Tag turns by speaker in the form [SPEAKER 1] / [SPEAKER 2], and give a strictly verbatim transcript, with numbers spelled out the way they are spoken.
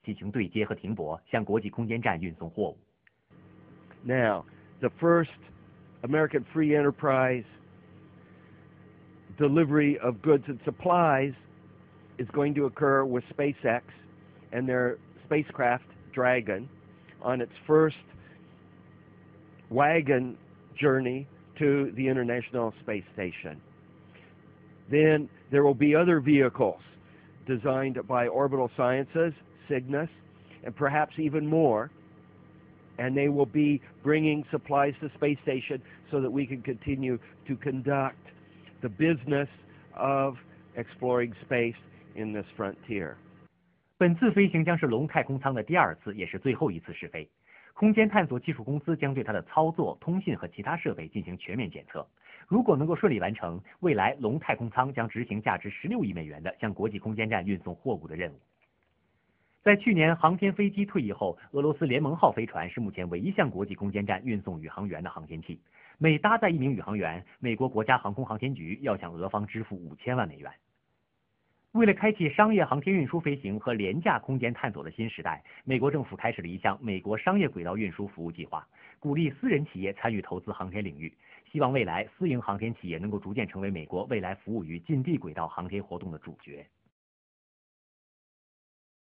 [SPEAKER 1] 进行对接和停泊，向国际空间站运送货物。
[SPEAKER 2] Now, the first American free enterprise delivery of goods and supplies is going to occur with SpaceX and their spacecraft Dragon on its first wagon journey to the International Space Station. Then there will be other vehicles designed by Orbital Sciences, Cygnus, and perhaps even more, and they will be bringing supplies to space station so that we can continue to conduct the business of exploring space in this frontier.
[SPEAKER 1] 本次飞行将是龙太空舱的第二次，也是最后一次试飞。空间探索技术公司将对它的操作、通信和其他设备进行全面检测。如果能够顺利完成，未来龙太空舱将执行价值十六亿美元的向国际空间站运送货物的任务。在去年航天飞机退役后，俄罗斯联盟号飞船是目前唯一向国际空间站运送宇航员的航天器。每搭载一名宇航员，美国国家航空航天局要向俄方支付五千万美元。为了开启商业航天运输飞行和廉价空间探索的新时代，美国政府开始了一项美国商业轨道运输服务计划，鼓励私人企业参与投资航天领域，希望未来私营航天企业能够逐渐成为美国未来服务于近地轨道航天活动的主角。